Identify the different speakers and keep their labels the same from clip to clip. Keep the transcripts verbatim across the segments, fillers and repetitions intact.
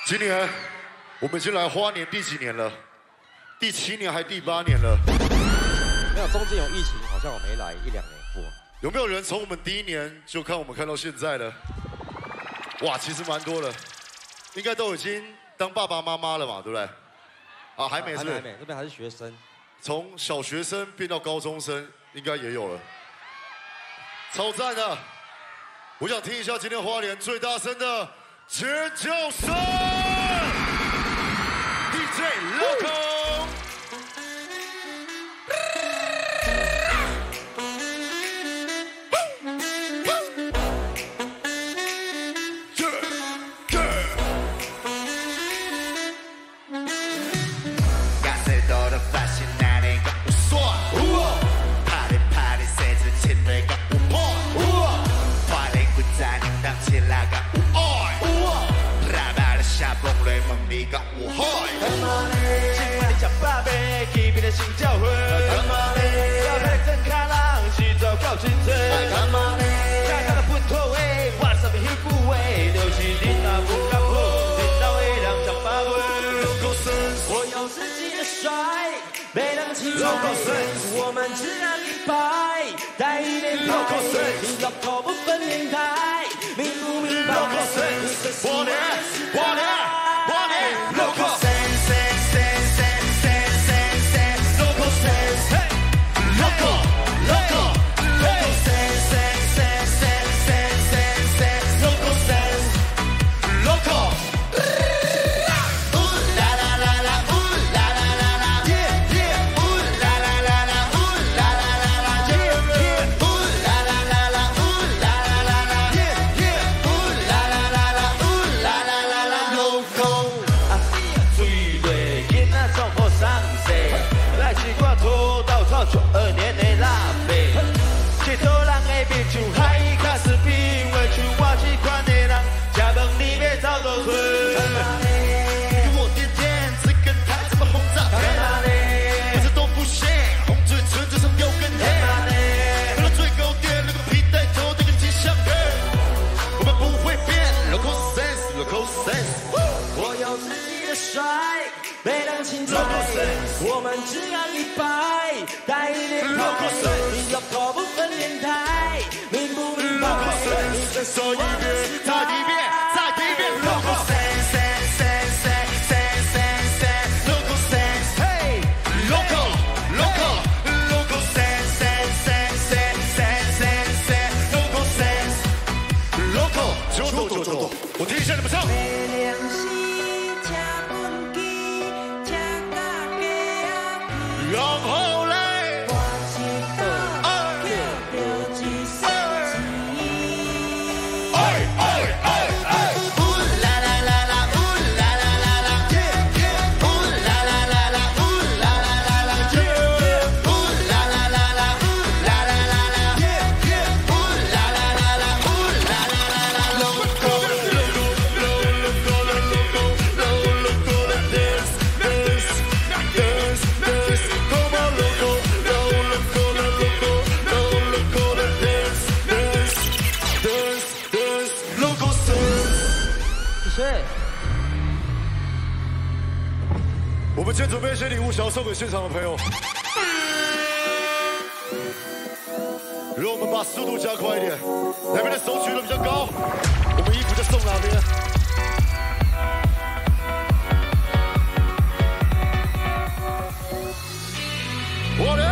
Speaker 1: 今年我们已经来花莲第几年了？第七年还第八年了？
Speaker 2: 没有，中间有疫情，好像我没来一两年过。
Speaker 1: 有没有人从我们第一年就看我们看到现在了？哇，其实蛮多了，应该都已经当爸爸妈妈了嘛，对不对？啊，还没是不是？
Speaker 2: 还没，这边还是学生。
Speaker 1: 从小学生变到高中生，应该也有了，超赞的！我想听一下今天花莲最大声的尖叫声 ，D J Loco。
Speaker 3: 心照会，小太真开朗，洗澡搞清楚。家家的不妥位，晚上的幸福味，流行你那不干破，领导会让长发会。
Speaker 4: 我有自己的帅，没人期待，我们只让一排，带一点派，你老口不分年代，明不明白？
Speaker 1: 我的，我的，我的，Loco。
Speaker 3: 做二年的辣妹，街头人的面像海卡斯比，为像我这款的人，吃饭里面找到水。给我点点，这根台怎么轰炸？不是都不屑，红嘴唇嘴上有根黑。到了最高点，那个皮带头那个吉祥的，我们不会变 ，local sense，local sense。
Speaker 4: 我有自己的帅，没人钦拽，我们只要一百。 带一点派，你要口不分年代，明不明白？你再说一遍，再一遍，再一遍。Local sense, sense, sense, sense, sense, sense, local sense, hey, local, local, local sense, sense, sense, sense, sense, sense, local sense, local。
Speaker 1: 走走走走走，我听一下你们唱。 然后嘞。 我们先准备一些礼物，想要送给现场的朋友。如果我们把速度加快一点，哪边的手举得比较高，我们衣服就送哪边。我的。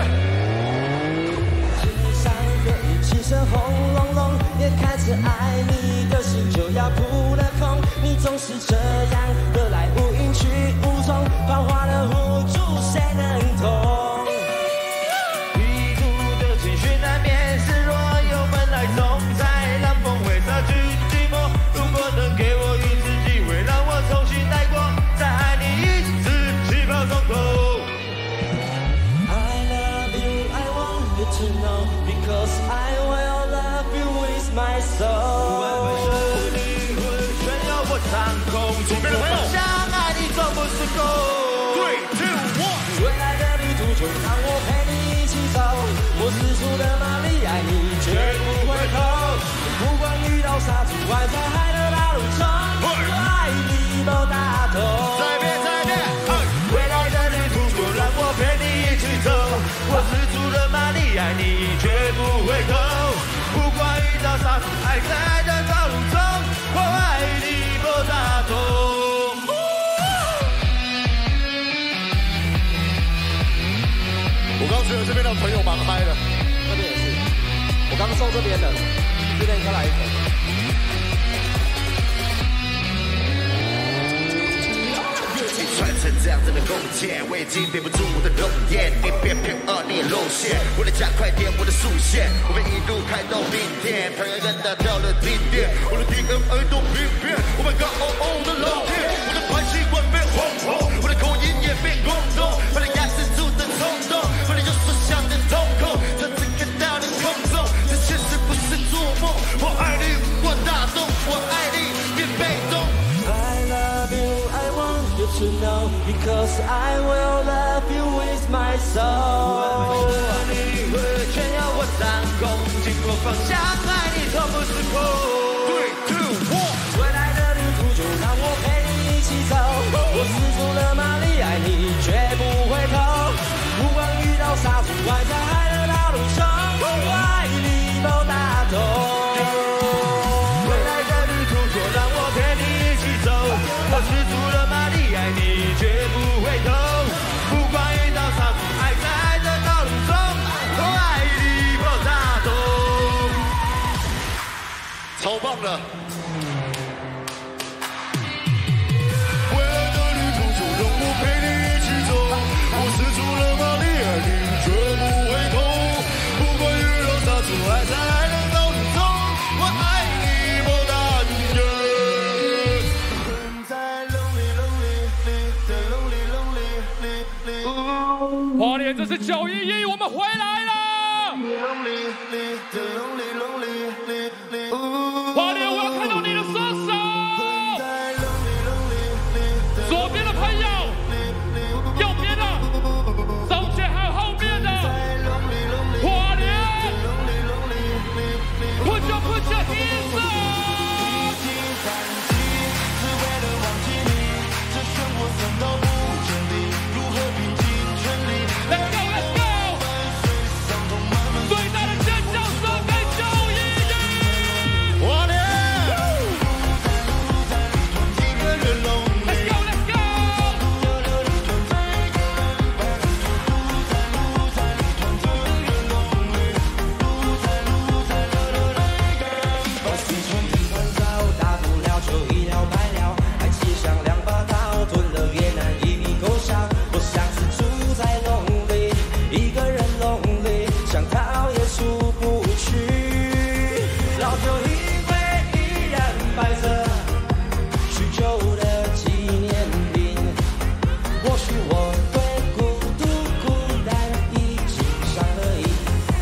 Speaker 4: 街上的气声轰隆隆，也开始爱你的心就要扑了空，你总是这样得来无影去无踪。 繁华的互助，谁能懂？
Speaker 3: 一股的情绪难免是若有本来总在冷风会杀去寂寞。如果能给我一次机会，让我重新来过，再爱你一次，气泡冲头。
Speaker 4: I love you, I want you to know, because I will love you with my soul。
Speaker 3: 灵魂全由我掌控，
Speaker 1: 左边的朋友，
Speaker 3: 想爱你总不是够。
Speaker 4: 未来的旅途就让我陪你一起走，我使出的马力爱你绝不回头，不管遇到啥阻碍，在海的大路上，我爱你不打。
Speaker 1: 这边的朋友蛮嗨的，
Speaker 2: 这边也是。我刚送这边的，这边再来一个。
Speaker 3: 传承这样子的弓箭，我已经憋不住我的容颜。你别骗我，你露馅。为了加快点我的速线，我们一路开到明天。朋友人打掉了停电，我的 D N A 都病变。Oh my God， 哦哦的老天，我的排气管变红红，我的口音也变广东，把你压制住的冲动，把你有所想的瞳孔，让这个大的空中，这现实不是做梦。我爱你，我大动，我爱你，别被动。
Speaker 4: I love you, I want you to know, because I will love you with my soul.
Speaker 3: 你会全要我掌控，经过方向，爱你从不失控。Three, two, one。
Speaker 4: 未来的旅途就让我陪你一起走，我使出了马力，爱你绝不回头。不管遇到啥阻碍，在爱的道路上，我爱你不打动。
Speaker 3: 未来的旅途就让我陪你一起走，我使出了马力，爱你绝不回头。不管遇到啥阻碍，在爱的道路中，我爱你不打动。
Speaker 1: 超棒的。
Speaker 5: 花莲，这是九一一，我们回来了。花莲，我要看到你的双手。左边的朋友，右边的，中间还有后面的。花莲 ，Put your put your hands up。 Let's go, let's go！ 最大的尖叫声给九一一！
Speaker 1: 花莲
Speaker 5: ！Let's go, let's go！
Speaker 4: 我四处地盘找，大不了就一了百了，爱情像两把刀，钝了也难以勾销。我像是住在笼里，一个人笼里，想逃也出不去。老旧衣柜依然摆着许久的纪念品，或许我对孤独孤单已经上了瘾。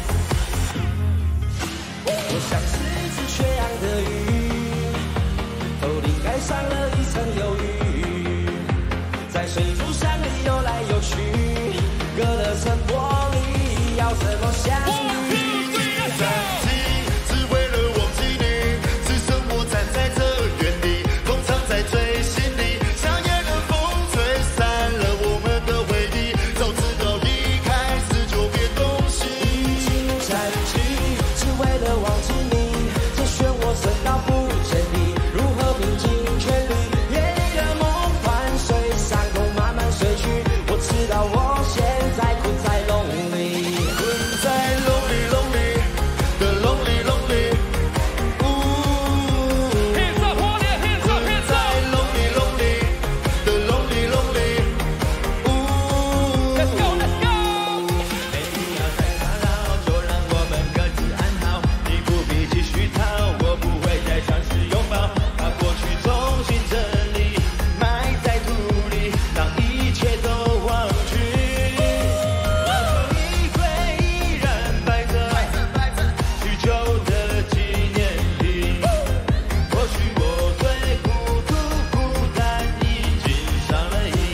Speaker 4: 我像是一只缺氧的鱼，头顶盖上了一层忧郁，在水族箱里游来游去，隔了层玻璃，要怎么相遇？
Speaker 1: 只为了忘记你，只剩我站在这原地，风藏在最心里，像夜的风吹散了我们的回忆。早知道一开始就别动心，
Speaker 4: 在一起，只为了忘记你，这漩涡深到不见底，如何拼尽全力？夜里的梦伴随伤口慢慢睡去，我知道我现在困在笼里，
Speaker 1: 困在 lonely lonely 的 lonely lonely， 呜，
Speaker 5: Hands up， 花莲 ，Hands
Speaker 1: 困
Speaker 5: up，Hands
Speaker 1: 在
Speaker 5: up！
Speaker 1: lonely lonely 的 lonely lonely， 呜
Speaker 5: Let's go, let's go！
Speaker 3: 没必要再打扰，就让我们各自安好。你不必继续逃，我不会再尝试拥抱，把过去重新整理，埋在土里，让一切都忘去。老旧衣柜依然摆着许久的纪念品，或许我对孤独孤单已经上了瘾。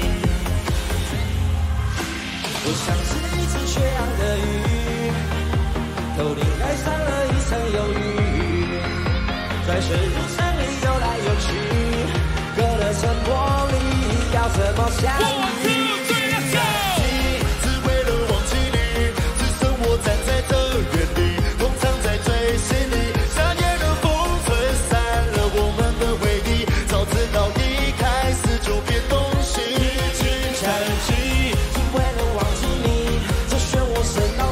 Speaker 4: 我像是一只缺氧的鱼，头顶盖上了一层忧郁，在水族箱里游来游去，隔了层玻璃，要怎么相
Speaker 5: One,
Speaker 4: 遇？
Speaker 5: two, three, let's go！
Speaker 1: 只为了忘记你，只剩我站在这原地，风藏在最心里，像夜的风吹散了我们的回忆。早知道一开始就别动心，
Speaker 4: 在一起，只为了忘记你，这漩涡深到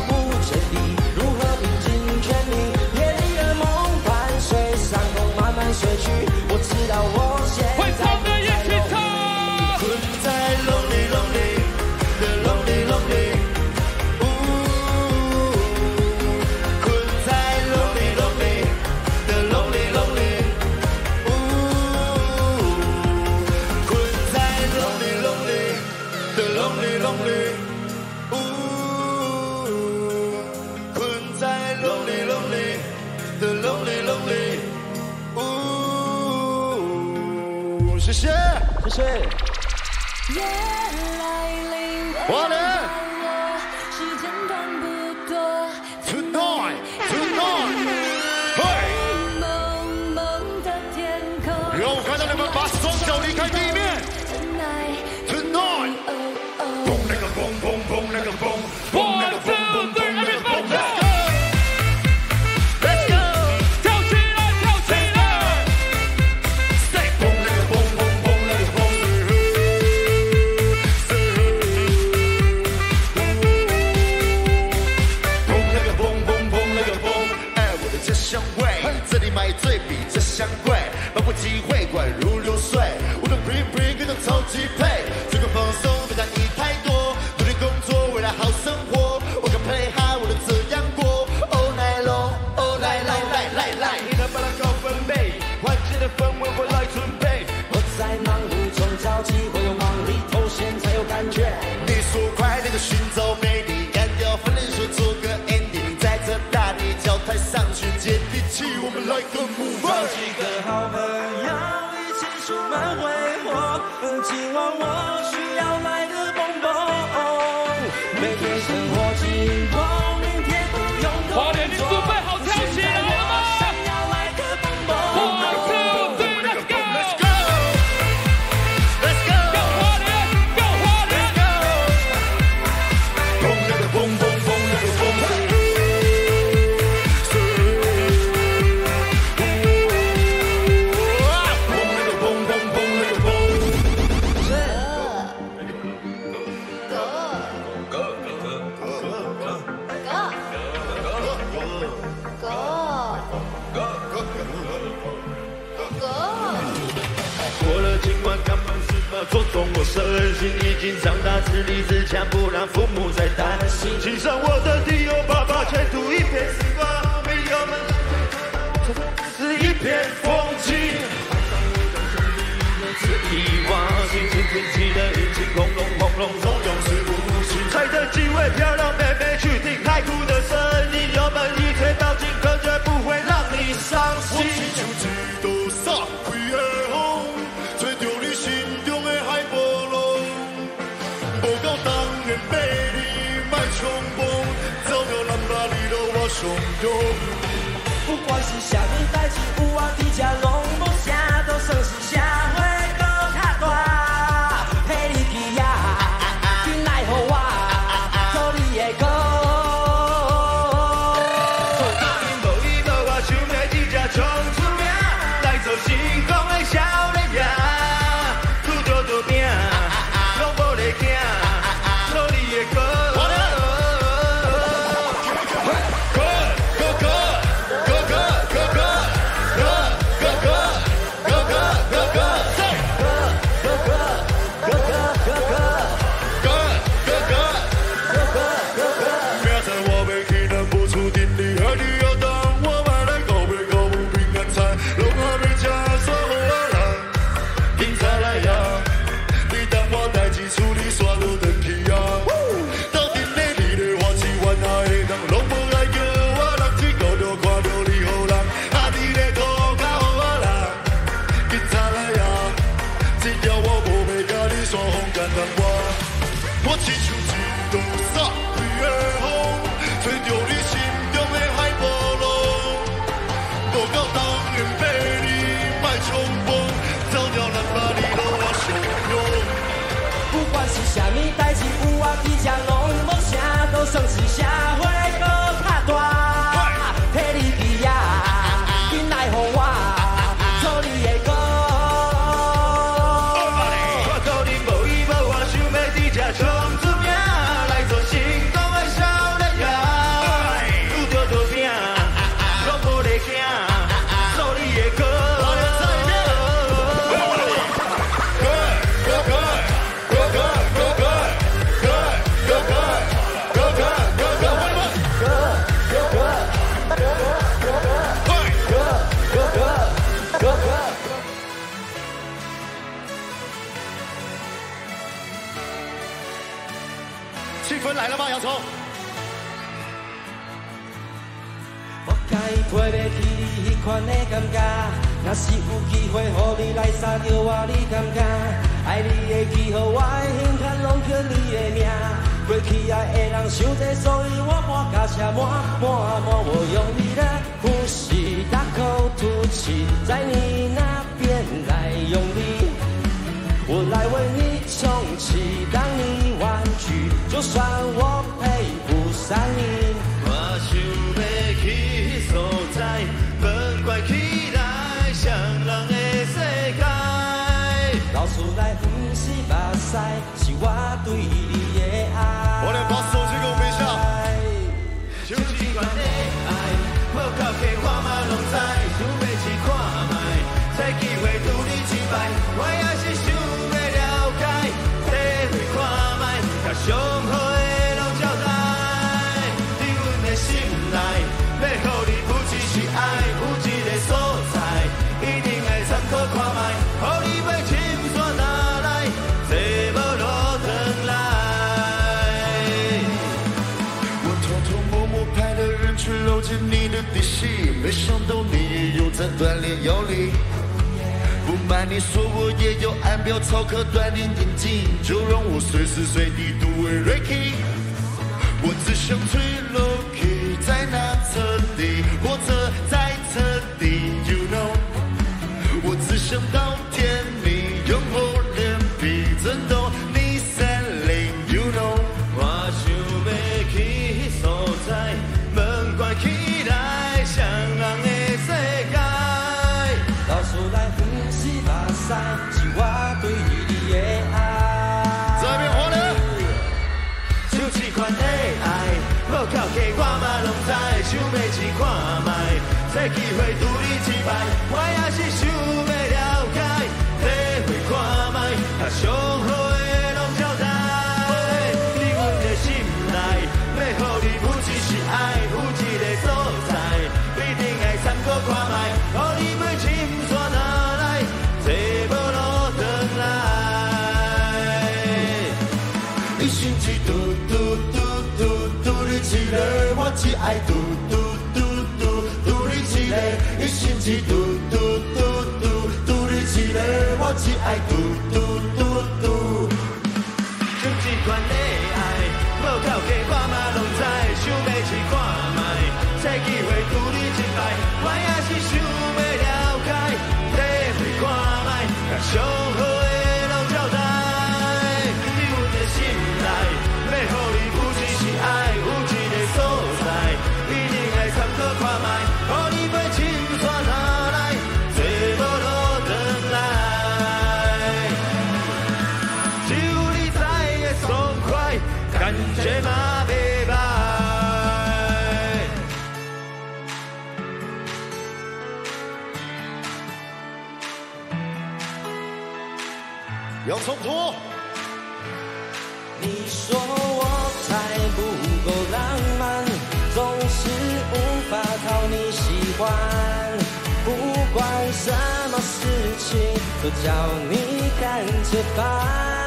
Speaker 1: lonely lonely， 呜，困在 lonely lonely 的 lonely lonely， 呜，谢谢，
Speaker 2: 谢谢。
Speaker 6: 夜来临，
Speaker 1: 我呢
Speaker 6: 时间短不多
Speaker 1: ？Tonight tonight， 嘿，
Speaker 6: 蒙蒙的天空，
Speaker 1: 让我看到你们把双脚离开地面。
Speaker 6: Tonight
Speaker 1: Tonight， 蹦那个蹦蹦蹦那个蹦，蹦那个蹦蹦蹦那个蹦。Let's go，
Speaker 5: 跳起来，跳起来！
Speaker 1: Say， 蹦那个蹦蹦蹦那个蹦。蹦那个蹦蹦蹦那个蹦。哎，我的家乡味，这里买醉比这香贵，把握机会管如流水，无论 bring bring 各种超级配，这个放松别在意太多，努力工作为了好生活，我敢 play high 我的这样过 ，all night long，all 来来来来来，
Speaker 3: 你能把它高分贝，环境的氛围我来准备。
Speaker 4: 我在忙碌中找机会，有忙里头现才有感觉。
Speaker 1: 你说快乐的寻找美丽，干掉分人说做个 ending， 在这大地脚踏上去接地气，我们来个 move。
Speaker 4: 找几个好朋友一起出门挥霍，今晚我需要来个蹦蹦。每天生活紧绷，明天不用
Speaker 5: 花莲，你准备好跳起来了吗？
Speaker 4: 想要来个蹦蹦。
Speaker 5: One two three let's go！
Speaker 1: Let's go，
Speaker 5: Go 花莲 ，Go 花莲
Speaker 1: 蹦那个蹦蹦蹦那个蹦。
Speaker 3: 过了今晚干嘛事嘛，做中我身心已经长大，自立自强，不让父母再担心。骑上我的弟友爸爸，前途一片希望，朋友们是一片风景。是遗忘，心情天气的引擎，轰隆轰隆，总有是无情。踩着几位漂亮妹妹去听海哭的声音，友们一切到尽，可绝不会让你伤心。
Speaker 1: 手指都撒开的风，吹着你心中的海波浪。无够当然美丽，莫冲动，走到南巴里路我上勇。
Speaker 4: 不管是啥物代志，有我伫遮拢无啥，都算是社会搁较大。陪你去呀，紧来互我做你的歌。
Speaker 3: 无伊无我，想要伫遮冲出名，来做成功的少年爷。拄着着拼，拢无咧惊，做你的歌。
Speaker 1: 我亲像一道撒开的风，吹着你心中的海波浪。无够当然美丽，莫冲动，走到南巴里路我上勇。
Speaker 4: 不管是啥物代志，有我伫遮拢无啥，都算是社会搁较大。替你去呀，紧来互我做你的歌。我可能无依无我，想要伫遮冲出名。
Speaker 1: 氛来了吗？洋葱。
Speaker 4: 我甲伊提袂起你迄款的感觉，若是有机会，互你来杀着我，你敢敢？爱你的记号，我的胸坎拢刻你的名。过去爱的人伤济，所以我搬甲车满满满，我用力的呼吸，大口吐气，在你那边来用力。我来为你重启，当你玩具，就算我配不上你。
Speaker 3: 我想要去迄所在，本怪起来双人的世界。
Speaker 4: 老师来不是目屎，是我对你的爱。
Speaker 1: 我来把手举给我们一下。
Speaker 3: 像一款的爱，无靠客我嘛拢知，想要去看卖，找机会拄你一摆，我也是想要了解，体会看卖，甲上好的拢交代。伫阮的心内，要予你不只是爱，有一个所在，一定会参考看卖，予你袂深山哪来，坐无路转来。
Speaker 1: 拍的人去搂紧你的底细，没想到你也有在锻炼腰力。不瞒你说，我也有按表操课锻炼眼睛，就让我随时随地都会 Reiki。我只想吹 Loki， 在那侧地或者在侧地 ，You know。我只想到天明，用厚脸皮震动你森林 ，You know。
Speaker 3: 我想要去迄所在，门关起来，双人的世界。
Speaker 4: 老师来不是目屎，是我对你的爱。
Speaker 1: 这边花莲，
Speaker 3: 像这款的爱，无靠客我嘛拢知，想要去看卖，找机会拄你一摆，我也是想要了解，体会看卖，甲上好的拢交代。伫阮的心内，要予你不只是爱，有一个所在，一定会参考看卖，予你袂深山哪来，坐无路转来。
Speaker 1: 一星期嘟嘟嘟嘟嘟你起来，我只爱嘟嘟嘟嘟嘟你起来。一星期嘟嘟嘟嘟嘟你起来，我只爱嘟嘟嘟嘟。
Speaker 3: 像这款的爱，无靠客我嘛拢知，想要去看卖，找机会拄你一摆，我也是想要了解，体会看卖，甲上好的拢交代。伫阮的心内，要予你不只是爱，有一个所在，一定会参考看卖，予你袂深山哪来，坐无路转来。只有你知的爽快，感觉嘛袂歹。
Speaker 1: 洋葱头，
Speaker 4: 你说我才不够浪漫，总是无法讨你喜欢。不管什么事情，都叫你看着办。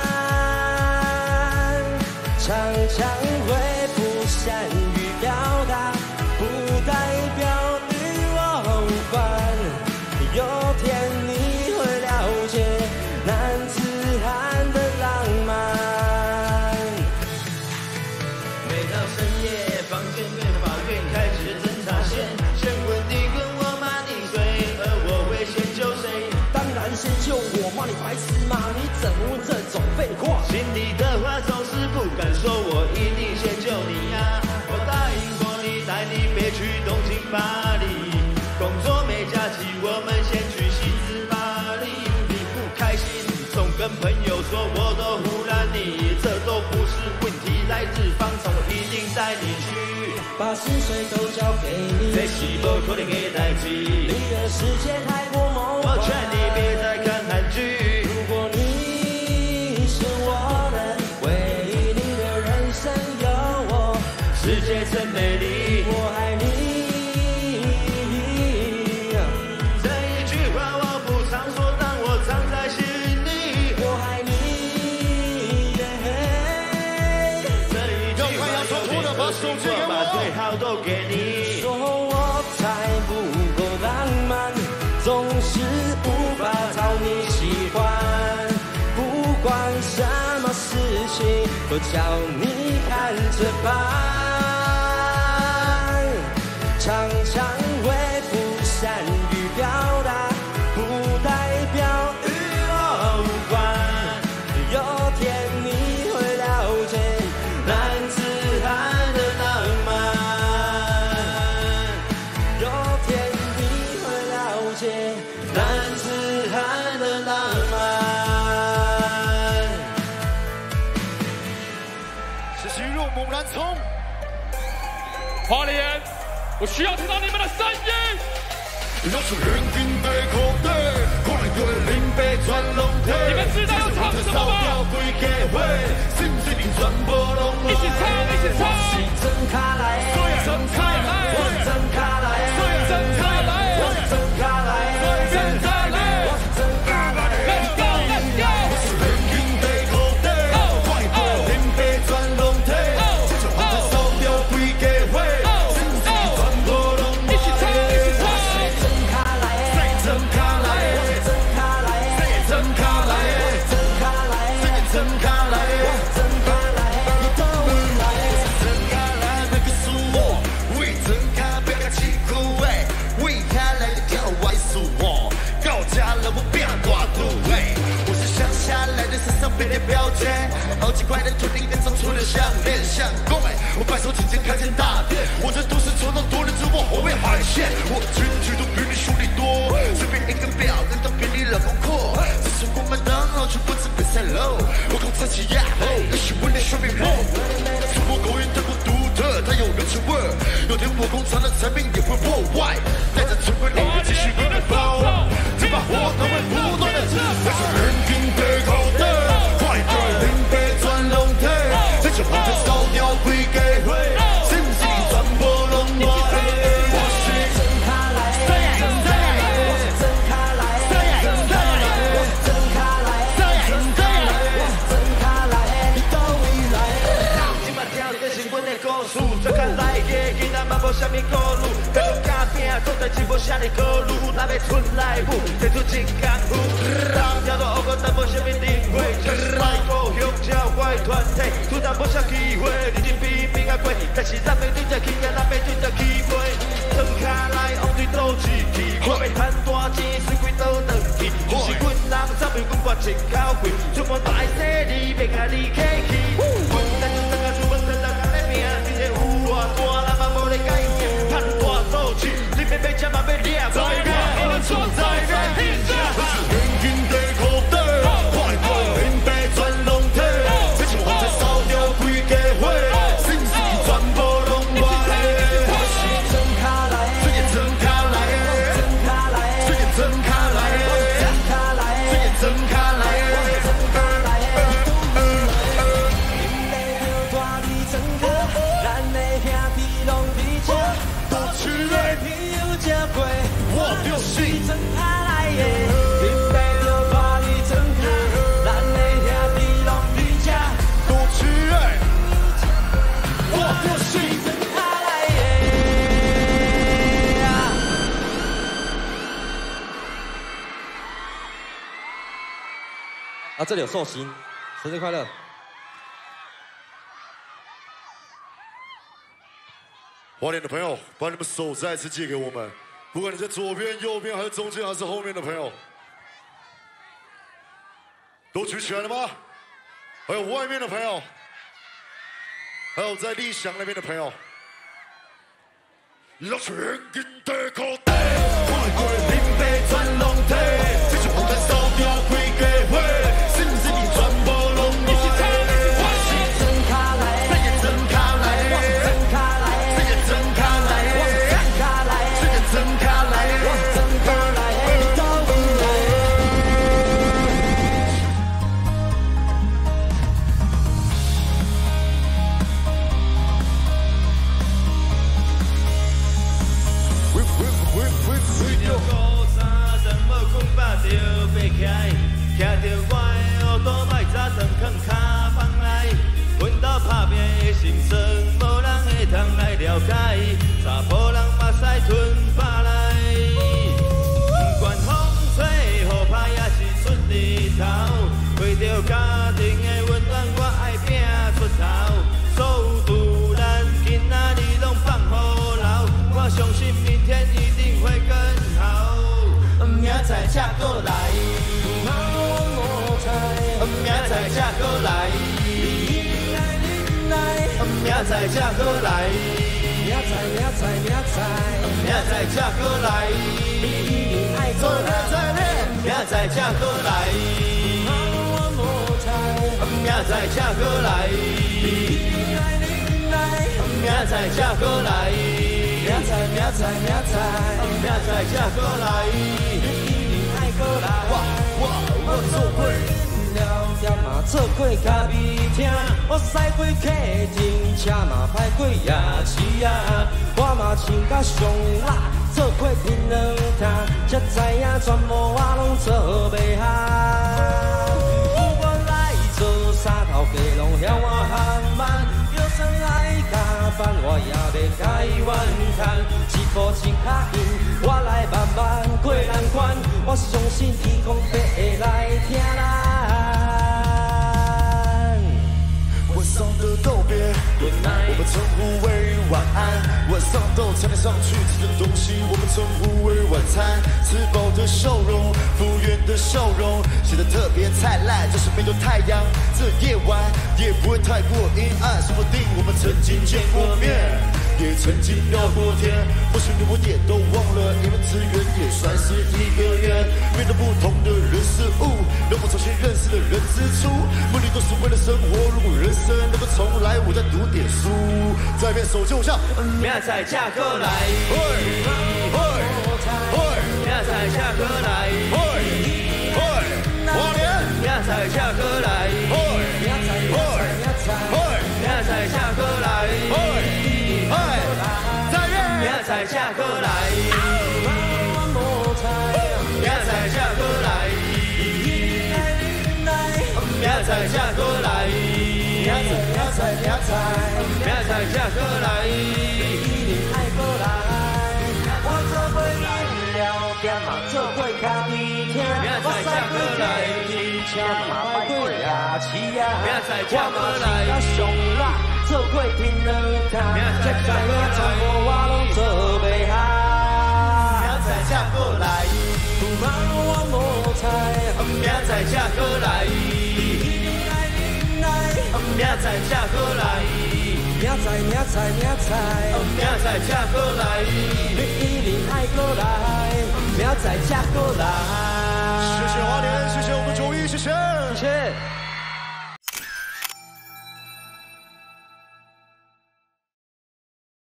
Speaker 4: 常常会不善于表达，不代表与我无关。有天你会了解男子汉的浪漫。
Speaker 3: 每到深夜，房间对法院开始侦查线，先问你问我骂你谁，而我会先救谁？
Speaker 4: 当然先救我嘛，你白痴吗？你怎么问这种废话？
Speaker 3: 心里的话总是不敢说，我一定先救你呀、啊！我答应过你，带你别去东京巴黎，工作没假期，我们先去西子巴黎。你不开心，总跟朋友说我都胡乱你，这都不是问题，来日方长，我一定带你去，
Speaker 4: 把薪水都交给你，
Speaker 3: 这是不可能的代志。
Speaker 4: 你的世界太过梦幻，
Speaker 3: 我劝你别再看韩剧。
Speaker 4: 如果你是我的唯一，你的人生有我，
Speaker 3: 世界真美丽，
Speaker 4: 我爱你。
Speaker 3: 这一句话我不常说，但我藏在心里。
Speaker 4: 我爱你，
Speaker 3: 这一句票都给你。
Speaker 4: 说我才不够浪漫，总是无法讨你喜欢。不管什么事情都叫你看着办，常常会不善于表达，不代表与我无关。有天你会了解男子汉的浪漫，有天你会了解男子汉的浪漫。
Speaker 1: 是虚弱猛然冲，
Speaker 5: 花莲，我需要听到你们的声音。
Speaker 1: 要出人民的口袋，可能有人零被转龙体。
Speaker 5: 你们知道要唱什么吗？
Speaker 1: 是不是你全部拢
Speaker 5: 一起唱，一起唱。
Speaker 4: 真卡来，
Speaker 5: 真卡来，
Speaker 4: 真卡来，
Speaker 5: 真卡来，
Speaker 4: 真卡来，
Speaker 5: 真卡来，
Speaker 4: 真卡来。
Speaker 5: Let's go, let's go。
Speaker 1: 人民的口袋，快过零被转龙体。这就把它烧掉规家伙，是不是你全部拢
Speaker 5: 一起唱，一起唱。
Speaker 4: 真卡来，
Speaker 1: 真卡来，
Speaker 4: 真卡来，
Speaker 1: 真卡来，
Speaker 4: 真卡来，
Speaker 1: 真卡来，
Speaker 4: 真卡来，你都未来。
Speaker 1: 真卡来，那个是我，为真卡别个气苦哎，为他来的跳歪数我，到家了我变大度哎，我是乡下来的，身上背的标签，好几块的土地变成出了项链，相公哎，我白手起家开间大店，我这都市传统多人知我后面海鲜，我群聚都比你兄弟多，随便一个表人都比你老公阔，这是我们当老去不止比赛喽，我靠自己呀吼，那是我的兄弟梦，是我狗运太过独特，它有人情味儿，有天我工厂的产品也会破坏，带着智慧力量继续奔跑，这把火它会不断的燃烧，人民的口袋，快点零被转龙体，这就把它烧掉归给会，是不是你全部拢我的？我是
Speaker 4: 真卡来，真卡来，真卡来，真卡来，真卡来，真卡来，你都未来。
Speaker 3: 今晚听的是阮的故事，最近来的囡仔嘛无啥物顾虑，各种假拼做代志无啥哩考虑，若要出来舞，提出真功夫，人听到乌龟但无啥物灵慧，就是来故乡照怪团体，突然无啥机会，日子比拼啊过，但是咱要对着起啊，咱要对着起飞，装卡来往对倒一去，我要赚大钱，随几倒转去，是阮人走袂阮挂一口气，出门大细你别甲你客气，阮咱就等下出门等下干咧拼，真正有偌大人嘛无咧改变，赚大倒去，你别要吃嘛要掠，再掠，我们做再掠，人民的口袋，快过零被转龙体，这就我才烧掉规家伙，是不是你全部拢我的？
Speaker 4: 真卡来，
Speaker 3: 这也真卡来，
Speaker 4: 真卡来，
Speaker 3: 这也真卡来，
Speaker 4: 真卡来，
Speaker 3: 这也真卡来。
Speaker 4: 真卡来，因为有大地真卡，咱的兄弟拢伫这，
Speaker 1: 多吃嘞，
Speaker 4: 朋友这过，
Speaker 1: 我就是
Speaker 4: 真卡来的，因为有大地真卡，咱的兄弟拢伫这，
Speaker 1: 多吃嘞，我就是
Speaker 4: 真卡来的。
Speaker 2: 啊，这里有寿星，生日快乐！
Speaker 1: 花莲的朋友，把你们手再次借给我们。不管你在左边、右边，还是中间，还是后面的朋友，都举起来了吗？还有外面的朋友，还有在立祥那边的朋友，老全民的口袋，快过零被转龙体，这就我在烧掉规家伙，是不是你全部拢我的？
Speaker 4: 真卡来，
Speaker 3: 这也真卡来，
Speaker 4: 真卡来，
Speaker 3: 这也真卡来，
Speaker 4: 真卡来，
Speaker 3: 这也真卡来，
Speaker 4: 真卡来，你都未来。
Speaker 3: 有高山怎么困吧？ 仔才过来，明仔才过来，明仔才过来，明仔明仔明仔，明仔才过来，爱过来，明仔才过来，明仔才过来，明仔才过来，明仔明仔明仔，明仔才过来，爱过来，我我我做过。了嘛做过咖啡厅，我驶过客厅，车嘛歹过夜市啊，我嘛穿甲上辣，做过槟榔摊，才知影全部我拢做袂下。我来做三头家，拢晓我喊慢，就算爱加班，我也袂改怨叹。一步一脚印，我来慢慢过难关，我相信天公伯会来听咱。
Speaker 1: 晚上的道别，我们称呼为晚安。晚上到餐点上去吃的东西，我们称呼为晚餐。吃饱的笑容，服务员的笑容，显得特别灿烂。就是没有太阳，这夜晚也不会太过阴暗。说不定我们曾经见过面，也曾经聊过天。或许你我也都忘了，因为资源也算是一个人。面对不同的人事物，能否重新认识的人之初，目的都是为了生活。如果人生能够重来，我再读点书。再变手就像
Speaker 3: 明仔才过来，嘿，嘿，嘿，明仔才过来，嘿，嘿，我连明仔才过来，嘿，嘿，嘿，明仔才过来，嘿，嘿，再变明仔才过来，明仔才过来，明仔才过来。明仔明仔明仔，明仔才过来，一定爱过来。我做过饮料店嘛，做过咖啡厅，我驶过客厅，车嘛摆过夜市啊。明仔才过来，我上辣，做过槟榔摊，才知影全部我拢做袂下。明仔才过来，妈我无猜，明仔才过来。明仔才过来，明仔明仔明仔，明仔才过来，你一定爱过来，明仔才过来。
Speaker 1: 谢谢花莲。